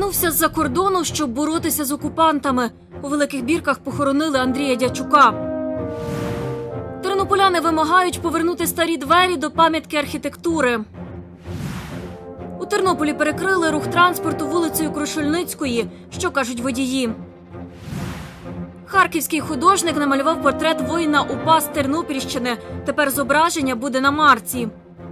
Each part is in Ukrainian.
Повернувся з-за кордону, щоб боротися з окупантами. У Великих Бірках похоронили Андрія Дячука. Тернополяни вимагають повернути старі двері до пам'ятки архітектури. У Тернополі перекрили рух транспорту вулицею Крушельницької. Що кажуть водії? Харківський художник намалював портрет воїна УПА з Тернопільщини. Тепер зображення буде на марці.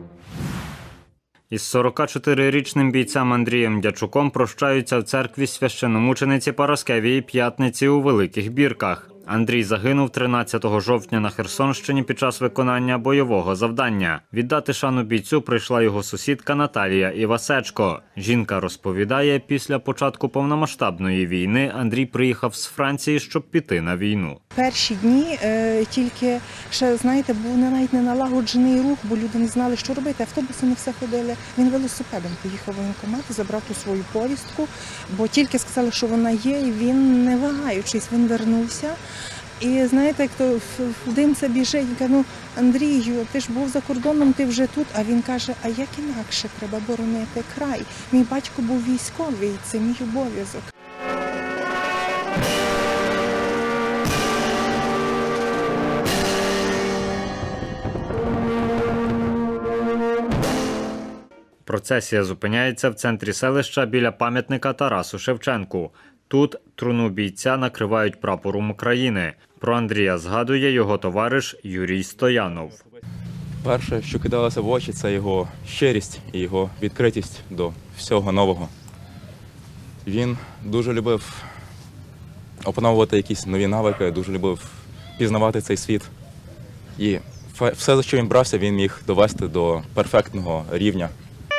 Із 44-річним бійцем Андрієм Дячуком прощаються в церкві священомучениці Параскевії П'ятниці у Великих Бірках. Андрій загинув 13 жовтня на Херсонщині під час виконання бойового завдання. Віддати шану бійцю прийшла його сусідка Наталія Івасечко. Жінка розповідає, після початку повномасштабної війни Андрій приїхав з Франції, щоб піти на війну. Перші дні тільки, ще, знаєте, був навіть не налагоджений рух, бо люди не знали, що робити. Автобуси не все ходили. Він велосипедом поїхав в воєнкомат, забрав ту свою повістку, бо тільки сказали, що вона є, і він, не вагаючись, він вернувся. І знаєте, як то в дим це біжить, він каже, ну, Андрію, ти ж був за кордоном, ти вже тут. А він каже, а як інакше, треба боронити край. Мій батько був військовий, це мій обов'язок. Процесія зупиняється в центрі селища біля пам'ятника Тарасу Шевченку. Тут труну бійця накривають прапором України. Про Андрія згадує його товариш Юрій Стоянов. Перше, що кидалося в очі, це його щирість і його відкритість до всього нового. Він дуже любив опановувати якісь нові навики, дуже любив пізнавати цей світ. І все, за що він брався, він міг довести до перфектного рівня.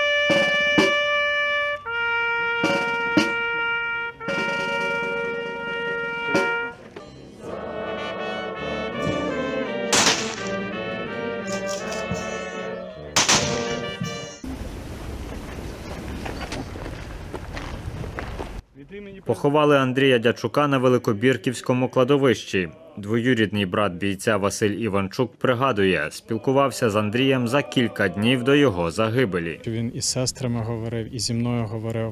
Поховали Андрія Дячука на Великобірківському кладовищі. Двоюрідний брат бійця Василь Іванчук пригадує, спілкувався з Андрієм за кілька днів до його загибелі. Він із сестрами говорив, і зі мною говорив,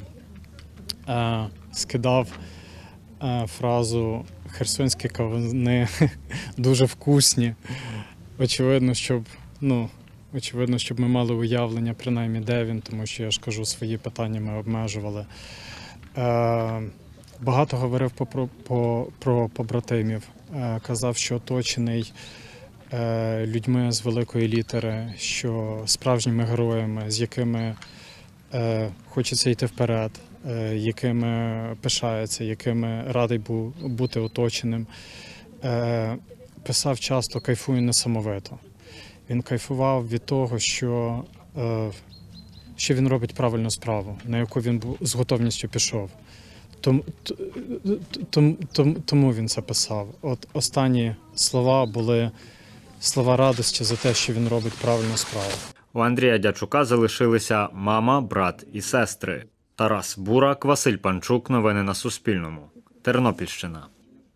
скидав фразу «Херсонські кавуни дуже вкусні». Очевидно, щоб ми мали уявлення, принаймні, де він, тому що, я ж кажу, свої питання ми обмежували. Багато говорив про побратимів. Казав, що оточений людьми з великої літери, що справжніми героями, з якими хочеться йти вперед, якими пишається, якими радий бути оточеним. Писав часто «кайфую несамовито». Він кайфував від того, що він робить правильну справу, на яку він з готовністю пішов. Тому він це писав. От останні слова були слова радості за те, що він робить правильну справу. У Андрія Дячука залишилися мама, брат і сестри. Тарас Бурак, Василь Панчук. Новини на Суспільному. Тернопільщина.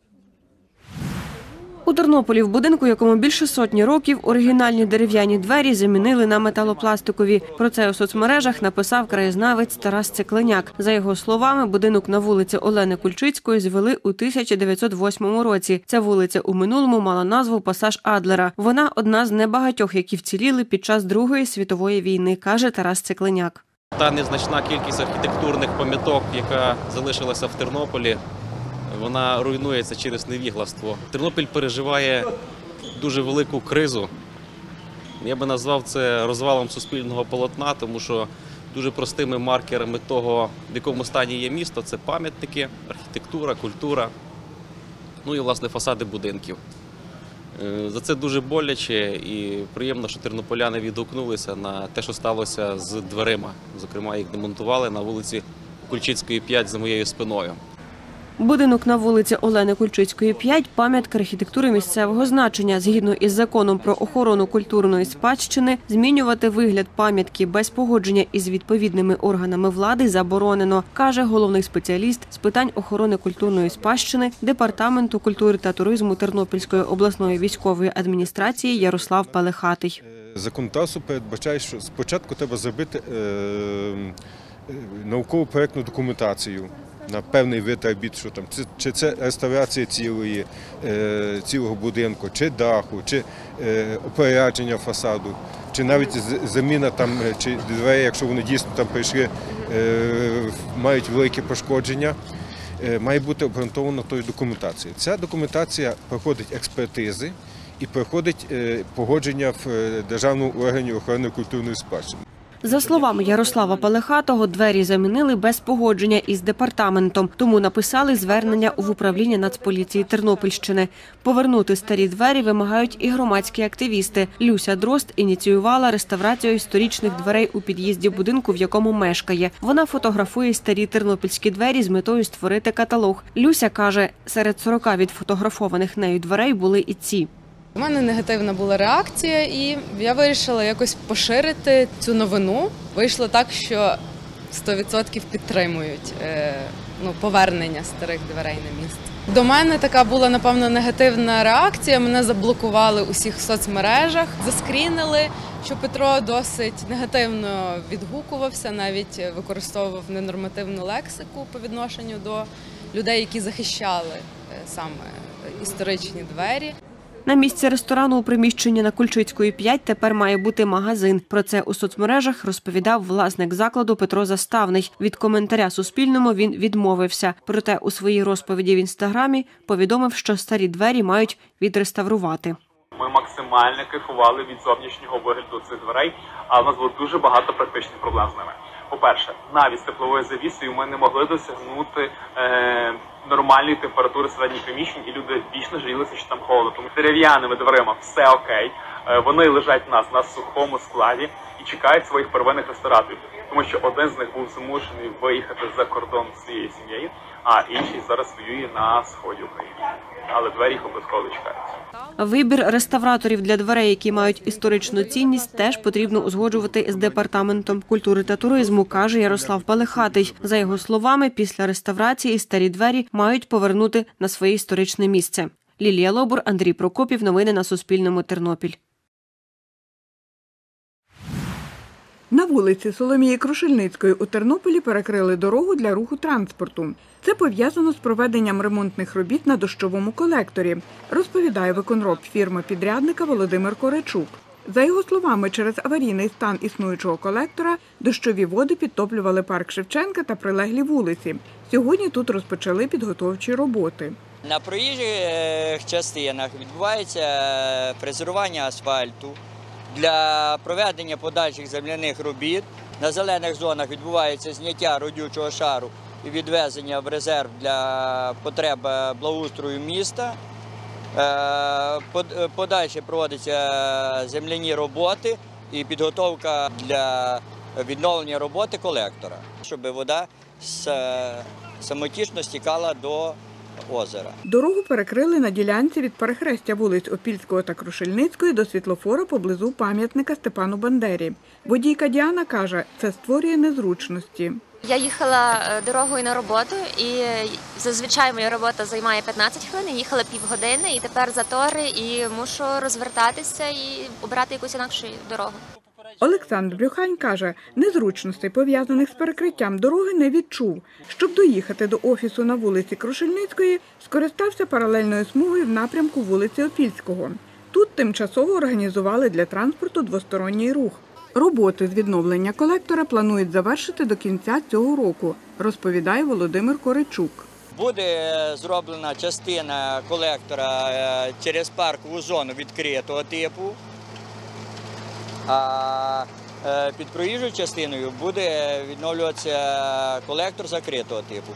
У Тернополі в будинку, якому більше сотні років, оригінальні дерев'яні двері замінили на металопластикові. Про це у соцмережах написав краєзнавець Тарас Цикленяк. За його словами, будинок на вулиці Олени Кульчицької звели у 1908 році. Ця вулиця у минулому мала назву Пасаж Адлера. Вона одна з небагатьох, які вціліли під час Другої світової війни, каже Тарас Цикленяк. Та незначна кількість архітектурних пам'яток, яка залишилася в Тернополі, вона руйнується через невігластво. Тернопіль переживає дуже велику кризу. Я би назвав це розвалом суспільного полотна, тому що дуже простими маркерами того, в якому стані є місто, це пам'ятники, архітектура, культура, ну і, власне, фасади будинків. За це дуже боляче і приємно, що тернополяни відгукнулися на те, що сталося з дверима. Зокрема, їх демонтували на вулиці Кульчицької, 5 за моєю спиною. Будинок на вулиці Олени Кульчицької, 5 – пам'ятка архітектури місцевого значення. Згідно із законом про охорону культурної спадщини, змінювати вигляд пам'ятки без погодження із відповідними органами влади заборонено, каже головний спеціаліст з питань охорони культурної спадщини Департаменту культури та туризму Тернопільської обласної військової адміністрації Ярослав Пелехатий. Законодавство передбачає, що спочатку треба зробити науково-проектну документацію на певний вид робіт, що там, чи це реставрація цілого будинку, чи даху, чи опорядження фасаду, чи навіть заміна там, чи дверей, якщо вони дійсно там прийшли, мають велике пошкодження, має бути обґрунтована тою документацією. Ця документація проходить експертизи і проходить погодження в Державному органі охорони культурної спадщини. За словами Ярослава Пелехатого, двері замінили без погодження із департаментом, тому написали звернення в управління Нацполіції Тернопільщини. Повернути старі двері вимагають і громадські активісти. Люся Дрозд ініціювала реставрацію історичних дверей у під'їзді будинку, в якому мешкає. Вона фотографує старі тернопільські двері з метою створити каталог. Люся каже, серед 40 відфотографованих нею дверей були і ці. У мене негативна була реакція, і я вирішила якось поширити цю новину. Вийшло так, що 100% підтримують повернення старих дверей на місце. До мене така була, напевно, негативна реакція. Мене заблокували у всіх соцмережах, заскрінили, що Петро досить негативно відгукувався, навіть використовував ненормативну лексику по відношенню до людей, які захищали саме історичні двері. На місці ресторану у приміщенні на Кульчицької, 5 тепер має бути магазин. Про це у соцмережах розповідав власник закладу Петро Заставний. Від коментаря Суспільному він відмовився. Проте у своїй розповіді в Інстаграмі повідомив, що старі двері мають відреставрувати. Ми максимально кайфували від зовнішнього вигляду цих дверей, але у нас було дуже багато практичних проблем з ними. По-перше, навіть з тепловою завісою ми не могли досягнути нормальної температури середніх приміщень, і люди вічно жалілися, що там холодно. Тому дерев'яними дверима все окей, вони лежать у нас на сухому складі і чекають своїх первинних реставраторів. Тому що один з них був змушений виїхати за кордон з цією сім'єю, а інший зараз воює на сході України. Але двері їх обов'язково чекаються. Вибір реставраторів для дверей, які мають історичну цінність, теж потрібно узгоджувати з Департаментом культури та туризму, каже Ярослав Пелехатий. За його словами, після реставрації старі двері мають повернути на своє історичне місце. Лілія Лобур, Андрій Прокопів. Новини на Суспільному. Тернопіль. На вулиці Соломії Крушельницької у Тернополі перекрили дорогу для руху транспорту. Це пов'язано з проведенням ремонтних робіт на дощовому колекторі, розповідає виконроб фірми-підрядника Володимир Коречук. За його словами, через аварійний стан існуючого колектора дощові води підтоплювали парк Шевченка та прилеглі вулиці. Сьогодні тут розпочали підготовчі роботи. На проїжджих частинах відбувається фрезерування асфальту. Для проведення подальших земляних робіт на зелених зонах відбувається зняття родючого шару і відвезення в резерв для потреб благоустрою міста. Подальше проводяться земляні роботи і підготовка для відновлення роботи колектора, щоб вода самотічно стікала до озера. Дорогу перекрили на ділянці від перехрестя вулиць Опільського та Крушельницької до світлофора поблизу пам'ятника Степану Бандері. Водійка Діана каже, це створює незручності. Я їхала дорогою на роботу, і зазвичай моя робота займає 15 хвилин, їхала півгодини, і тепер затори, і мушу розвертатися і обрати якусь інакшу дорогу. Олександр Брюхань каже, незручностей, пов'язаних з перекриттям дороги, не відчув. Щоб доїхати до офісу на вулиці Крушельницької, скористався паралельною смугою в напрямку вулиці Опільського. Тут тимчасово організували для транспорту двосторонній рух. Роботи з відновлення колектора планують завершити до кінця цього року, розповідає Володимир Коречук. Буде зроблена частина колектора через паркову зону відкритого типу, а під проїжджою частиною буде відновлюватися колектор закритого типу.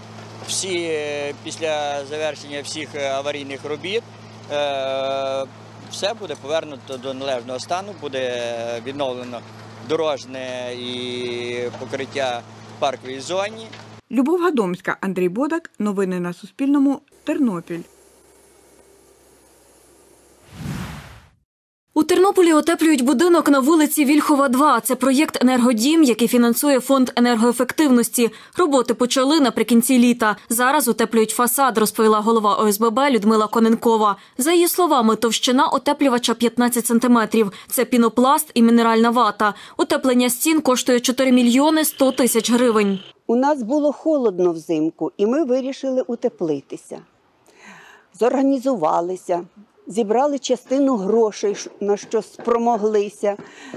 Після завершення всіх аварійних робіт все буде повернуто до належного стану, буде відновлено дорожне і покриття в парковій зоні. Любов Гадомська, Андрій Бодак. Новини на Суспільному. Тернопіль. У Тернополі утеплюють будинок на вулиці Вільхова, 2. Це проєкт «Енергодім», який фінансує Фонд енергоефективності. Роботи почали наприкінці літа. Зараз утеплюють фасад, розповіла голова ОСББ Людмила Коненкова. За її словами, товщина утеплювача 15 сантиметрів. Це пінопласт і мінеральна вата. Утеплення стін коштує 4 мільйони 100 тисяч гривень. У нас було холодно взимку, і ми вирішили утеплитися. Зорганізувалися. Зібрали частину грошей, на що спромоглися.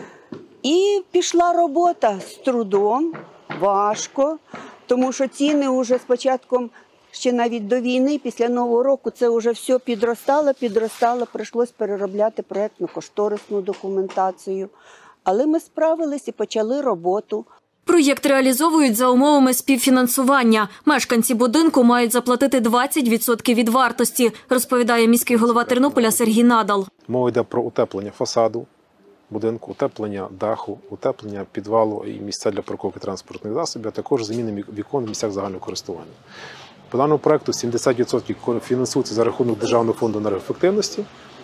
І пішла робота з трудом, важко, тому що ціни вже спочатку, ще навіть до війни, після Нового року, це вже все підростало, прийшлось переробляти проєктно-кошторисну документацію. Але ми справились і почали роботу. Проєкт реалізовують за умовами співфінансування. Мешканці будинку мають заплатити 20% від вартості, розповідає міський голова Тернополя Сергій Надал. Мова йде про утеплення фасаду будинку, утеплення даху, утеплення підвалу і місця для парковки транспортних засобів, а також заміни вікон в місцях загального користування. По даному проєкту 70% фінансується за рахунок Державного фонду енергоефективності,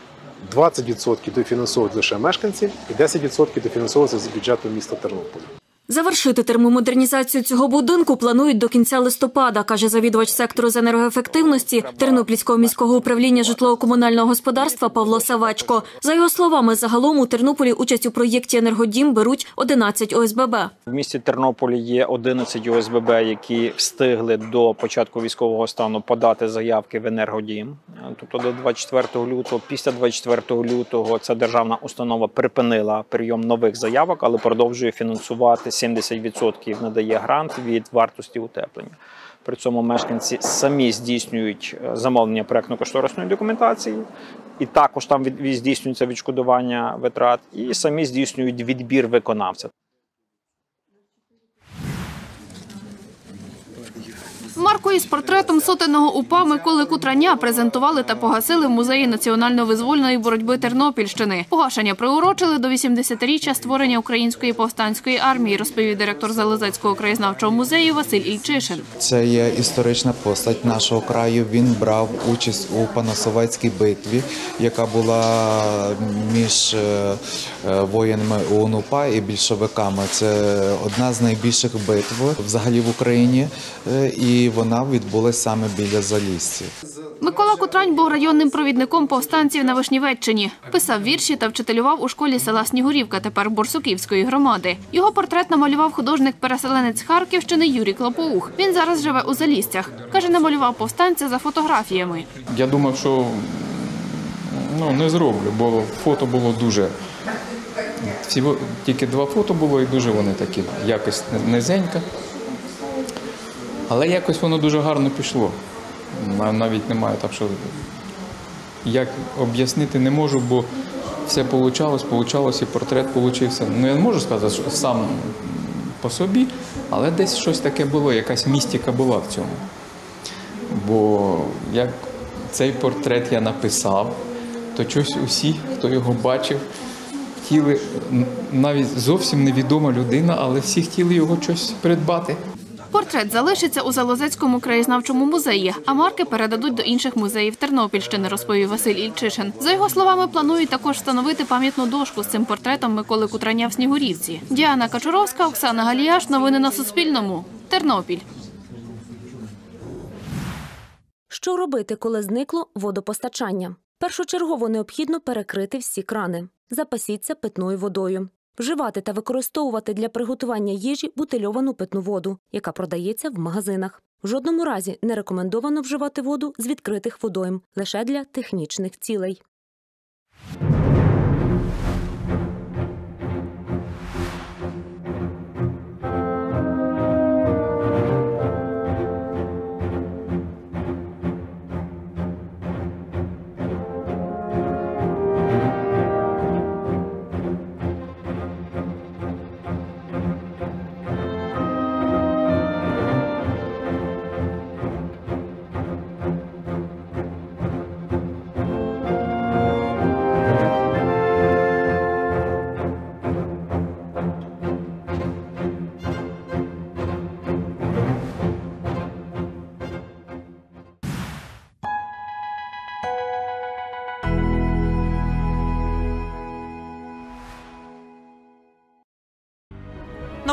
20% дофінансовують лише мешканці і 10% дофінансовується з бюджету міста Тернополя. Завершити термомодернізацію цього будинку планують до кінця листопада, каже завідувач сектору з енергоефективності Тернопільського міського управління житлово-комунального господарства Павло Савечко. За його словами, загалом у Тернополі участь у проєкті «Енергодім» беруть 11 ОСББ. В місті Тернополі є 11 ОСББ, які встигли до початку військового стану подати заявки в «Енергодім». Тобто до 24 лютого, після 24 лютого ця державна установа припинила прийом нових заявок, але продовжує фінансувати 70% надає грант від вартості утеплення. При цьому мешканці самі здійснюють замовлення проєктно-кошторисної документації, і також там здійснюється відшкодування витрат, і самі здійснюють відбір виконавця. Марку із портретом сотенного УПА Миколи Кутраня презентували та погасили в Музеї національно-визвольної боротьби Тернопільщини. Погашення приурочили до 80-річчя створення Української повстанської армії, розповів директор Залозецького краєзнавчого музею Василь Ільчишин. Це є історична постать нашого краю. Він брав участь у Панасовецькій битві, яка була між воїнами УНУПА і більшовиками. Це одна з найбільших битв взагалі в Україні. І вона відбулася саме біля Залісся. Микола Кутрань був районним провідником повстанців на Вишнівеччині. Писав вірші та вчителював у школі села Снігурівка, тепер Борсуківської громади. Його портрет намалював художник-переселенець з Харківщини Юрій Клопоух. Він зараз живе у Заліссях. Каже, намалював повстанця за фотографіями. Я думав, що не зроблю, бо фото було дуже... Всього тільки 2 фото було і дуже вони такі, якось низенько. Але якось воно дуже гарно пішло. Навіть немає так, що як об'яснити не можу, бо все вийшло, і портрет вийшов. Я не можу сказати, що сам по собі, але десь щось таке було, якась містика була в цьому. Бо як цей портрет я написав, то щось усі, хто його бачив, хотіли, навіть зовсім невідома людина, але всі хотіли його щось придбати. Портрет залишиться у Залозецькому краєзнавчому музеї, а марки передадуть до інших музеїв Тернопільщини, розповів Василь Ільчишин. За його словами, планують також встановити пам'ятну дошку з цим портретом Миколи Кутраня в Снігурівці. Діана Качуровська, Оксана Галіяш. Новини на Суспільному. Тернопіль. Що робити, коли зникло водопостачання? Першочергово необхідно перекрити всі крани. Запасіться питною водою. Вживати та використовувати для приготування їжі бутильовану питну воду, яка продається в магазинах. В жодному разі не рекомендовано вживати воду з відкритих водойм, лише для технічних цілей.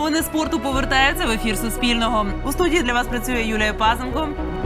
Новини спорту повертаються в ефір Суспільного. У студії для вас працює Юлія Пазенко.